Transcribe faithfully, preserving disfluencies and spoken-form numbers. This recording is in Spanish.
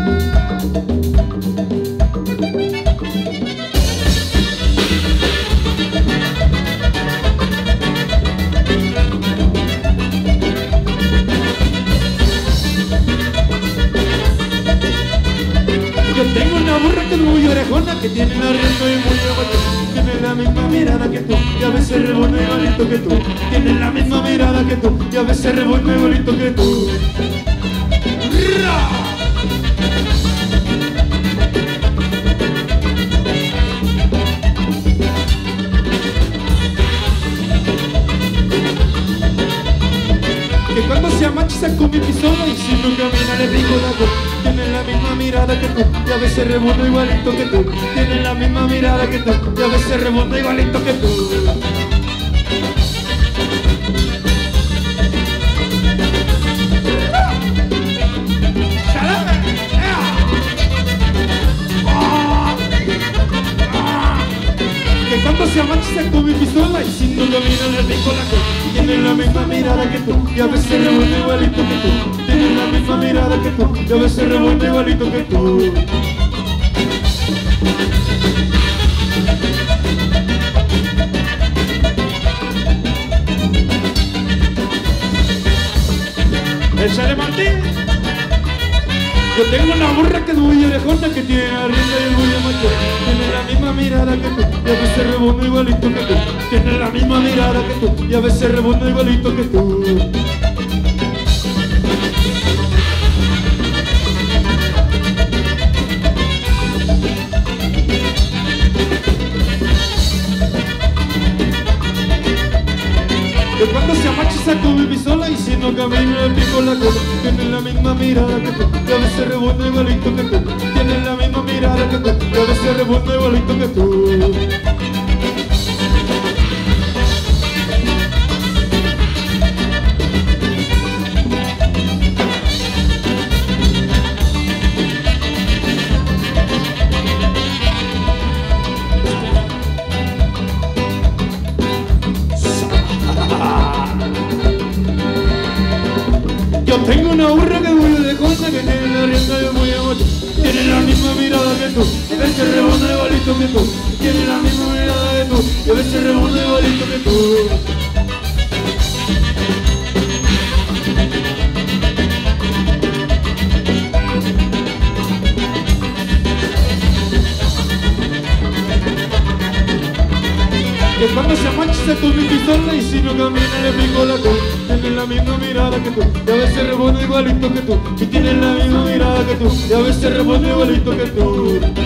Tengo una burra que es muy orejona, que tiene la rienda y muy aguanta. Tiene la misma mirada que tú, y a veces rebota igualito que tú. Tiene la misma mirada que tú, y a veces rebota igualito que tú. Que cuando se amachiza con mi pistola y si no camina le digo la cosa. Tiene la misma mirada que tú, y a veces rebota igualito que tú. Tiene la misma mirada que tú, y a veces rebota igualito que tú. Que cuando se amachiza con mi pistola y si no camina le digo la cosa. Tiene la misma mirada que tú, y a veces rebota igualito que tú. Tiene la misma mirada que tú, y a veces rebota igualito que tú. ¡Échale, Martín! Yo tengo una burra que es muy orejona, que tiene la rienda y el muy macho. Tiene la misma mirada que tú, y a veces rebota igualito que tú. Tiene la misma mirada que tú, y a veces rebota igualito que tú. Que cuando se amachiza con mi pistola y si no camina le pico la cola. Tiene la misma mirada que tú, y a veces rebota igualito que tú. Tiene la misma mirada que tú, y a veces rebota igualito que tú. Yo tengo una burra que es muy orejona, que tiene la rienda y muy aguanta. Tiene la misma mirada que tú, y a veces rebota igualito que tú. Tiene la misma mirada que tú, y a veces rebota igualito que tú. Que cuando se amachiza con mi pistola y si no camina le pico la cola. Tiene la misma mirada que tú, y a veces rebota igualito que tú. Y tiene la misma mirada que tú, y a veces rebota igualito que tú.